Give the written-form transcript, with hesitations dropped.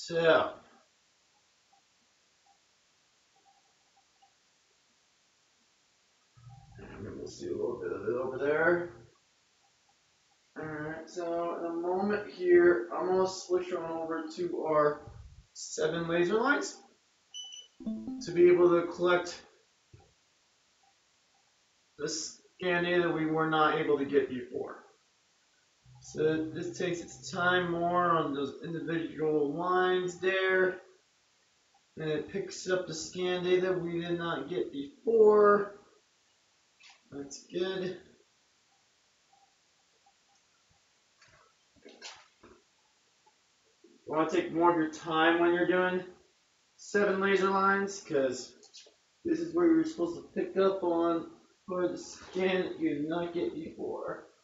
So, and we'll see a little bit of it over there. Alright, so in a moment here, I'm going to switch on over to our 7 laser lines to be able to collect the scan data that we were not able to get before. So this takes its time more on those individual lines there. And it picks up the scan data we did not get before. That's good. You want to take more of your time when you're doing 7 laser lines, because this is where you're supposed to pick up on for the scan that you did not get before.